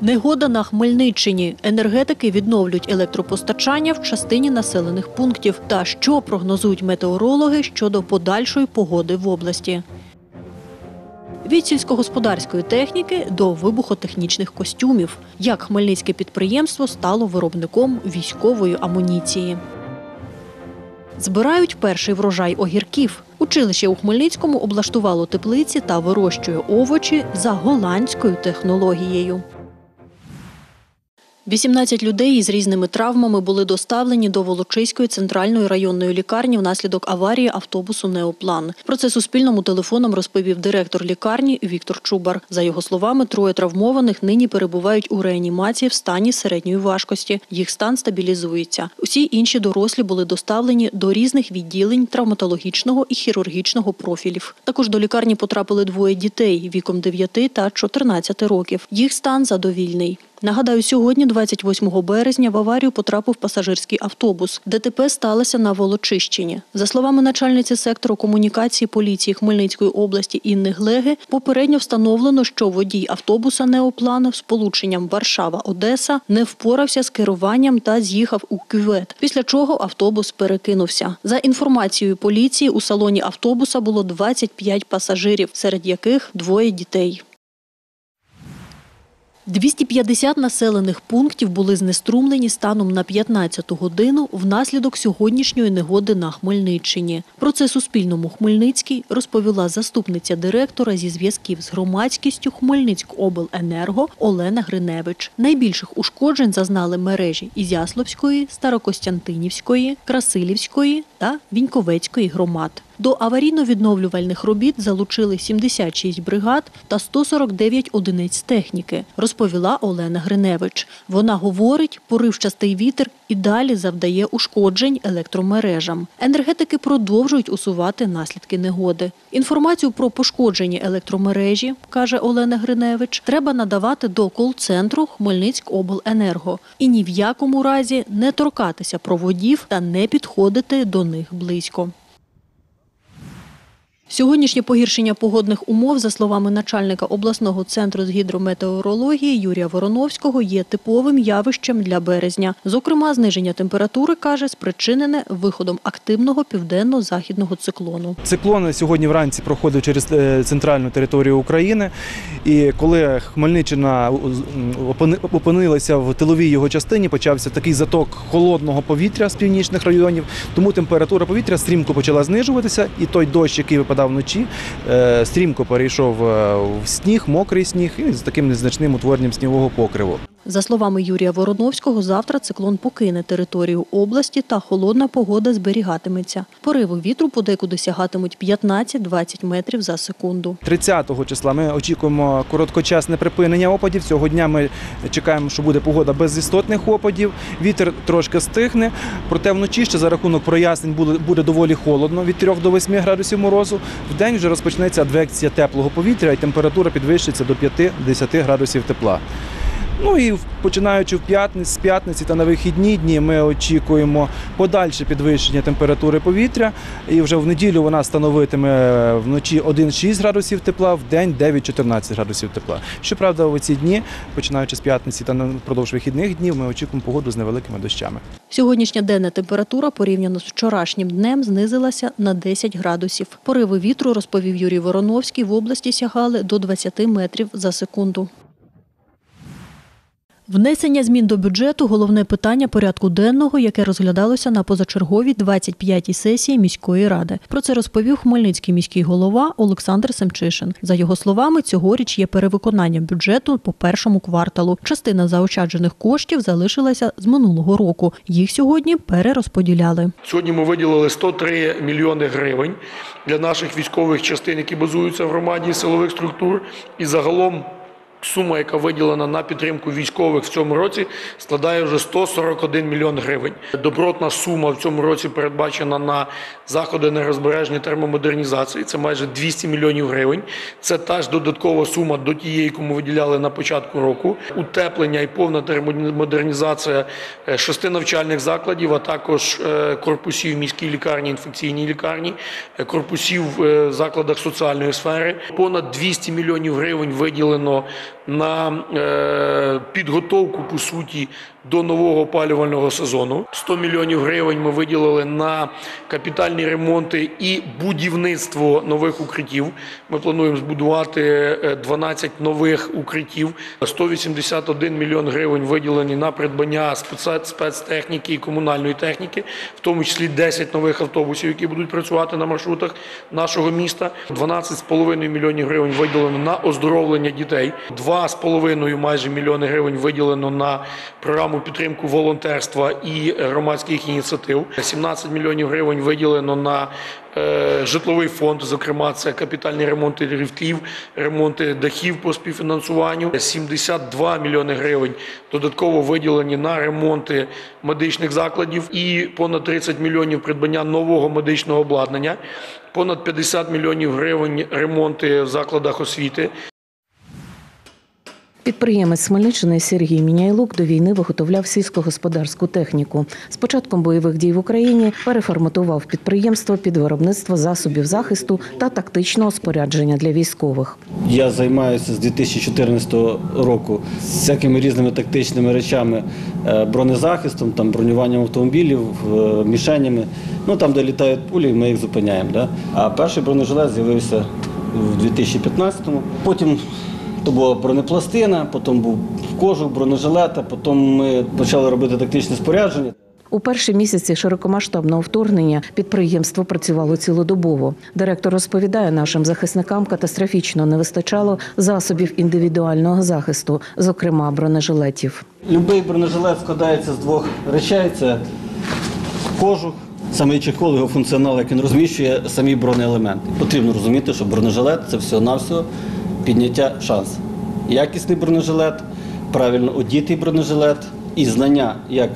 Негода на Хмельниччині. Енергетики відновлюють електропостачання в частині населених пунктів. Та що прогнозують метеорологи щодо подальшої погоди в області. Від сільськогосподарської техніки до вибухотехнічних костюмів. Як хмельницьке підприємство стало виробником військової амуніції. Збирають перший врожай огірків. Училище у Хмельницькому облаштувало теплиці та вирощує овочі за голландською технологією. 18 людей із різними травмами були доставлені до Волочиської центральної районної лікарні внаслідок аварії автобусу «Неоплан». Про це Суспільному телефоном розповів директор лікарні Віктор Чубар. За його словами, 3 травмованих нині перебувають у реанімації в стані середньої важкості. Їх стан стабілізується. Усі інші дорослі були доставлені до різних відділень травматологічного і хірургічного профілів. Також до лікарні потрапили 2 дітей віком 9 та 14 років. Їх стан задовільний. Нагадаю, сьогодні, 28 березня, в аварію потрапив пасажирський автобус. ДТП сталося на Волочищині. За словами начальниці сектору комунікації поліції Хмельницької області Інни Глеги, попередньо встановлено, що водій автобуса «Неоплан» з сполученням Варшава-Одеса не впорався з керуванням та з'їхав у кювет, після чого автобус перекинувся. За інформацією поліції, у салоні автобуса було 25 пасажирів, серед яких 2 дітей. 250 населених пунктів були знеструмлені станом на 15-ту годину внаслідок сьогоднішньої негоди на Хмельниччині. Про це Суспільному Хмельницький розповіла заступниця директора зі зв'язків з громадськістю Хмельницькобленерго Олена Гриневич. Найбільших ушкоджень зазнали мережі Ізяславської, Старокостянтинівської, Красилівської та Віньковецької громад. До аварійно-відновлювальних робіт залучили 76 бригад та 149 одиниць техніки, розповіла Олена Гриневич. Вона говорить, поривчастий вітер і далі завдає ушкоджень електромережам. Енергетики продовжують усувати наслідки негоди. Інформацію про пошкоджені електромережі, каже Олена Гриневич, треба надавати до кол-центру Хмельницькобленерго і ні в якому разі не торкатися проводів та не підходити до них близько. Сьогоднішнє погіршення погодних умов, за словами начальника обласного центру з гідрометеорології Юрія Вороновського, є типовим явищем для березня. Зокрема, зниження температури, каже, спричинене виходом активного південно-західного циклону. Циклон сьогодні вранці проходив через центральну територію України. І коли Хмельниччина опинилася в тиловій його частині, почався такий заток холодного повітря з північних районів, тому температура повітря стрімко почала знижуватися, і той дощ, який випадав вночі, стрімко перейшов в сніг, мокрий сніг, і з таким незначним утворенням снігового покриву. За словами Юрія Вороновського, завтра циклон покине територію області та холодна погода зберігатиметься. Пориви вітру подекуди сягатимуть 15-20 метрів за секунду. 30-го числа ми очікуємо короткочасне припинення опадів. Цього дня ми чекаємо, що буде погода без істотних опадів. Вітер трошки стихне, проте вночі ще за рахунок прояснень буде доволі холодно, від 3 до 8 градусів морозу. Вдень вже розпочнеться адвекція теплого повітря і температура підвищиться до 5-10 градусів тепла. Ну і починаючи з п'ятниці та на вихідні дні ми очікуємо подальше підвищення температури повітря. І вже в неділю вона становитиме вночі 1-6 градусів тепла, в день 9-14 градусів тепла. Щоправда, у ці дні, починаючи з п'ятниці та впродовж вихідних днів, ми очікуємо погоду з невеликими дощами. Сьогоднішня денна температура порівняно з вчорашнім днем знизилася на 10 градусів. Пориви вітру, розповів Юрій Вороновський, в області сягали до 20 метрів за секунду. Внесення змін до бюджету – головне питання порядку денного, яке розглядалося на позачерговій 25-й сесії міської ради. Про це розповів Хмельницький міський голова Олександр Семчишин. За його словами, цьогоріч є перевиконання бюджету по першому кварталу. Частина заощаджених коштів залишилася з минулого року. Їх сьогодні перерозподіляли. Сьогодні ми виділили 103 мільйони гривень для наших військових частин, які базуються в громаді силових структур. І загалом сума, яка виділена на підтримку військових в цьому році, складає вже 141 мільйон гривень. Добротна сума в цьому році передбачена на заходи енергозбереження термомодернізації. Це майже 200 мільйонів гривень. Це та ж додаткова сума до тієї, яку ми виділяли на початку року. Утеплення і повна термомодернізація 6 навчальних закладів, а також корпусів міській лікарні, інфекційній лікарні, корпусів в закладах соціальної сфери. Понад 200 мільйонів гривень виділено на підготовку, по суті, до нового опалювального сезону. 100 мільйонів гривень ми виділили на капітальні ремонти і будівництво нових укриттів. Ми плануємо збудувати 12 нових укриттів. 181 мільйон гривень виділені на придбання спецтехніки і комунальної техніки, в тому числі 10 нових автобусів, які будуть працювати на маршрутах нашого міста. 12,5 мільйонів гривень виділено на оздоровлення дітей. 2,5 майже мільйони гривень виділено на програму підтримку волонтерства і громадських ініціатив. 17 мільйонів гривень виділено на житловий фонд, зокрема це капітальні ремонти ліфтів, ремонти дахів по співфінансуванню. 72 мільйони гривень додатково виділені на ремонти медичних закладів і понад 30 мільйонів придбання нового медичного обладнання, понад 50 мільйонів гривень ремонти в закладах освіти. Підприємець з Хмельниччини Сергій Міняйлук до війни виготовляв сільськогосподарську техніку. З початком бойових дій в Україні переформатував підприємство під виробництво засобів захисту та тактичного спорядження для військових. Я займаюся з 2014 року всякими різними тактичними речами, бронезахистом, там, бронюванням автомобілів, мішенями. Ну, там, де літають пулі, ми їх зупиняємо. Да? А перший бронежилет з'явився в 2015-му. Потім то була бронепластина, потім був кожух, бронежилета, потім ми почали робити тактичне спорядження. У перші місяці широкомасштабного вторгнення підприємство працювало цілодобово. Директор розповідає, нашим захисникам катастрофічно не вистачало засобів індивідуального захисту, зокрема бронежилетів. Любий бронежилет складається з двох речей – це кожух, самий чехол, його функціонал, як він розміщує самі бронеелементи. Потрібно розуміти, що бронежилет – це всього-навсього підняття шансу. Якісний бронежилет, правильно одітий бронежилет і знання, як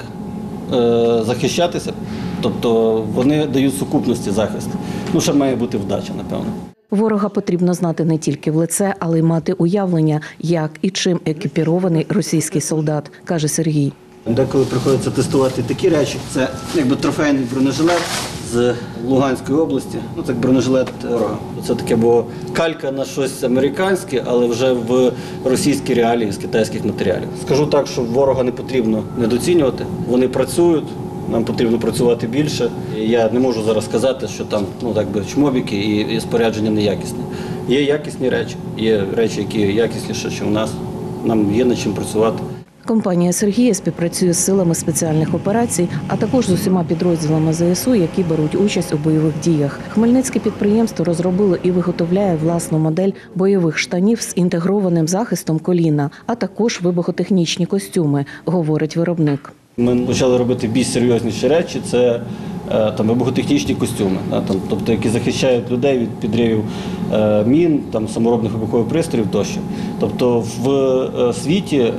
захищатися, тобто вони дають сукупності захист. Ну, ще має бути вдача, напевно. Ворога потрібно знати не тільки в лице, але й мати уявлення, як і чим екіпірований російський солдат, каже Сергій. Деколи приходиться тестувати такі речі. Це якби трофейний бронежилет з Луганської області. Ну, це бронежилет ворога. Це таке було калька на щось американське, але вже в російській реалії з китайських матеріалів. Скажу так, що ворога не потрібно недооцінювати. Вони працюють, нам потрібно працювати більше. Я не можу зараз сказати, що там чмобіки і спорядження неякісне. Є якісні речі, є речі, які якісніші, ніж у нас. Нам є над чим працювати. Компанія Сергія співпрацює з силами спеціальних операцій, а також з усіма підрозділами ЗСУ, які беруть участь у бойових діях. Хмельницьке підприємство розробило і виготовляє власну модель бойових штанів з інтегрованим захистом коліна, а також вибухотехнічні костюми, говорить виробник. Ми почали робити більш серйозніші речі, це вибухотехнічні костюми, тобто, які захищають людей від підривів мін, саморобних вибухових пристроїв тощо. Тобто в світі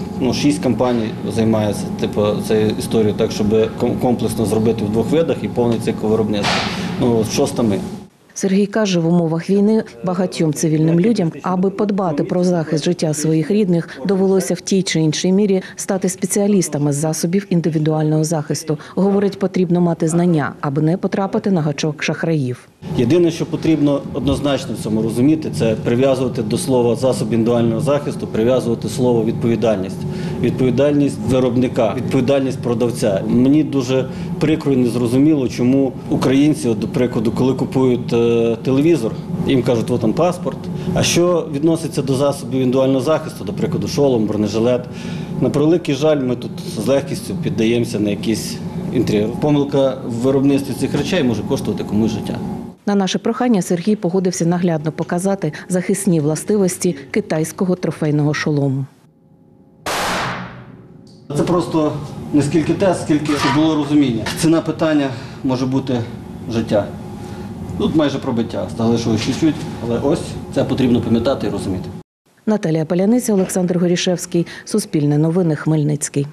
6 компаній займаються цією історією, так, щоб комплексно зробити в 2 видах і повний цикл виробництва. Шоста ми. Сергій каже, в умовах війни багатьом цивільним людям, аби подбати про захист життя своїх рідних, довелося в тій чи іншій мірі стати спеціалістами з засобів індивідуального захисту. Говорить, потрібно мати знання, аби не потрапити на гачок шахраїв. Єдине, що потрібно однозначно в цьому розуміти, це прив'язувати до слова засоб індивідуального захисту, прив'язувати слово відповідальність. Відповідальність виробника, відповідальність продавця. Мені дуже прикро і незрозуміло, чому українці, до прикладу, коли купують телевізор, їм кажуть, от там паспорт. А що відноситься до засобів індивідуального захисту, до прикладу, шолом, бронежилет, на превеликий жаль, ми тут з легкістю піддаємося на якийсь інтер'єр. Помилка в виробництві цих речей може коштувати комусь життя. На наше прохання Сергій погодився наглядно показати захисні властивості китайського трофейного шолому. Це просто не скільки тест, скільки щоб було розуміння. Ціна питання може бути життя. Тут майже пробиття, залишилось чуть-чуть, але ось це потрібно пам'ятати і розуміти. Наталія Паляниця, Олександр Горішевський, Суспільне новини, Хмельницький.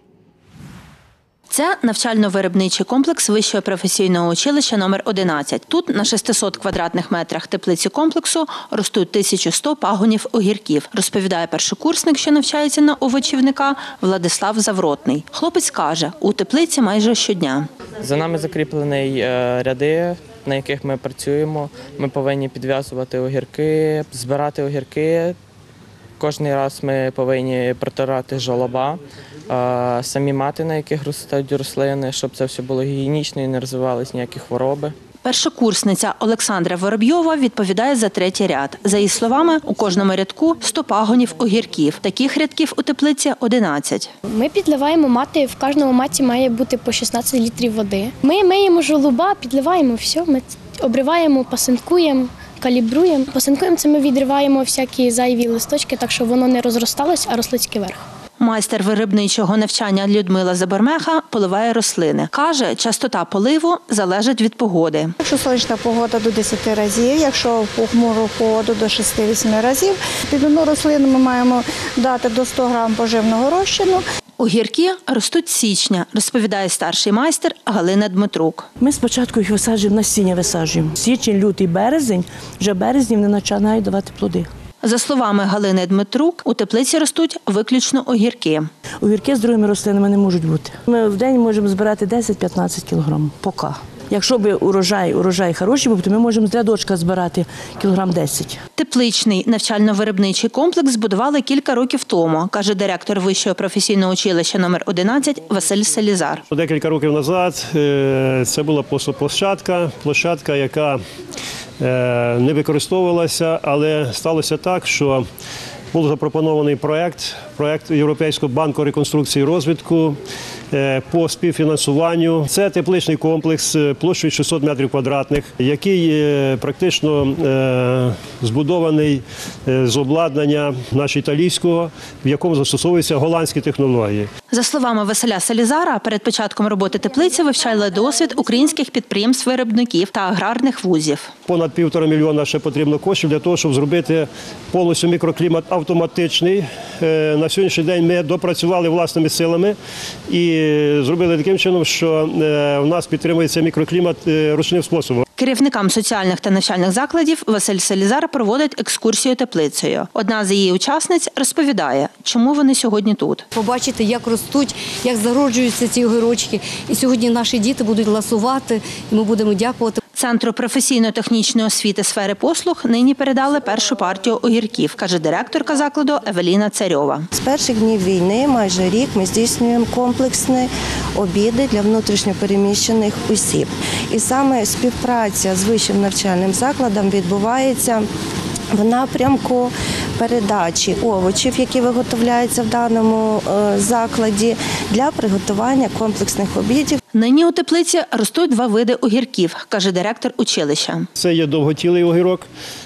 Це навчально-виробничий комплекс Вищого професійного училища номер 11. Тут на 600 квадратних метрах теплиці комплексу ростуть 1100 пагонів огірків, розповідає першокурсник, що навчається на овочівника, Владислав Завротний. Хлопець каже, у теплиці майже щодня. За нами закріплені ряди, на яких ми працюємо. Ми повинні підв'язувати огірки, збирати огірки, Кожен раз ми повинні протирати жолоба, самі мати, на яких ростуть рослини, щоб це все було гігієнічно і не розвивались ніякі хвороби. Першокурсниця Олександра Воробйова відповідає за третій ряд. За її словами, у кожному рядку 100 пагонів огірків. Таких рядків у теплиці 11. Ми підливаємо мати, в кожному маті має бути по 16 літрів води. Ми миємо жолоба, підливаємо все, ми обриваємо, пасинкуємо, калібруємо. Пасинкуємо – це ми відриваємо всякі зайві листочки, так що воно не розросталось, а росло тільки вверх. Майстер виробничого навчання Людмила Забормеха поливає рослини. Каже, частота поливу залежить від погоди. Якщо сонячна погода – до 10 разів, якщо в похмуру погоду – до 6-8 разів. Під одну рослину ми маємо дати до 100 грам поживного розчину. Огірки ростуть з січня, розповідає старший майстер Галина Дмитрук. Ми спочатку їх висаджуємо, насіння висаджуємо. Січень, лютий, березень, вже березні вони починають давати плоди. За словами Галини Дмитрук, у теплиці ростуть виключно огірки. Огірки з другими рослинами не можуть бути. Ми в день можемо збирати 10-15 кілограм, поки. Якщо б урожай хороший був, то ми можемо з рядочка збирати кілограм 10. Тепличний навчально-виробничий комплекс збудували кілька років тому, каже директор Вищого професійного училища номер 11 Василь Селізар. Декілька років назад це була площадка, яка не використовувалася, але сталося так, що був запропонований проєкт Європейського банку реконструкції і розвитку по співфінансуванню. Це тепличний комплекс площею 600 метрів квадратних, який практично збудований з обладнання італійського, в якому застосовуються голландські технології. За словами Василя Селізара, перед початком роботи теплиці вивчали досвід українських підприємств-виробників та аграрних вузів. Понад 1,5 мільйона ще потрібно коштів для того, щоб зробити повністю мікроклімат автоматичний. На сьогоднішній день ми допрацювали власними силами і зробили таким чином, що в нас підтримується мікроклімат ручним способом. Керівникам соціальних та навчальних закладів Василь Селізар проводить екскурсію теплицею. Одна з її учасниць розповідає, чому вони сьогодні тут. Побачити, як ростуть, як зароджуються ці огірочки. І сьогодні наші діти будуть ласувати, і ми будемо дякувати. Центру професійно-технічної освіти сфери послуг нині передали першу партію огірків, каже директорка закладу Евеліна Царьова. З перших днів війни, майже рік, ми здійснюємо комплексні обіди для внутрішньопереміщених осіб. І саме співпраця з вищим навчальним закладом відбувається в напрямку передачі овочів, які виготовляються в даному закладі, для приготування комплексних обідів. Нині у теплиці ростуть 2 види огірків, каже директор училища. Це є довготілий огірок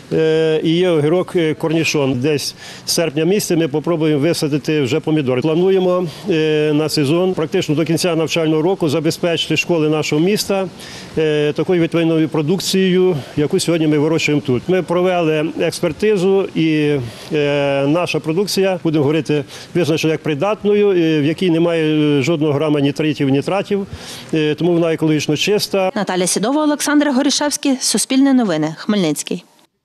і є огірок корнішон. Десь з серпня місяця ми спробуємо висадити вже помідори. Плануємо на сезон практично до кінця навчального року забезпечити школи нашого міста такою відповідною продукцією, яку сьогодні ми вирощуємо тут. Ми провели експертизу і наша продукція, будемо говорити, визначена як придатною, в якій немає жодного грама нітритів, нітратів, тому вона екологічно чиста. Наталя Сідова, Олександр Горішевський, Суспільне новини, Хмельницький.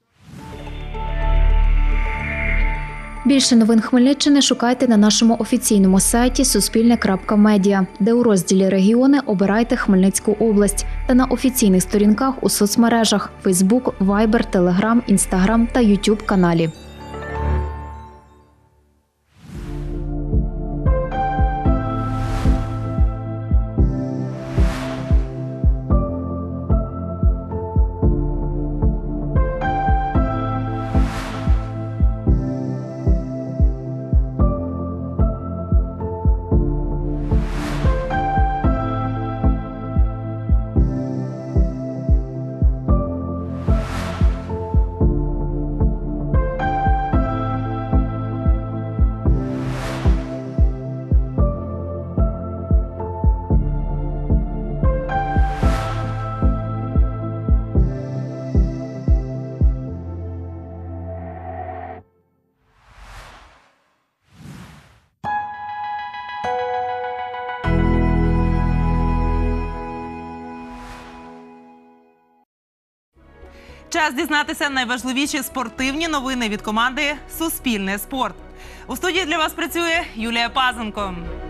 Більше новин Хмельниччини шукайте на нашому офіційному сайті suspilne.media, де у розділі «Регіони» обирайте Хмельницьку область та на офіційних сторінках у соцмережах – Facebook, Viber, Telegram, Instagram та YouTube каналі. Час дізнатися найважливіші спортивні новини від команди «Суспільне спорт». У студії для вас працює Юлія Пазенко.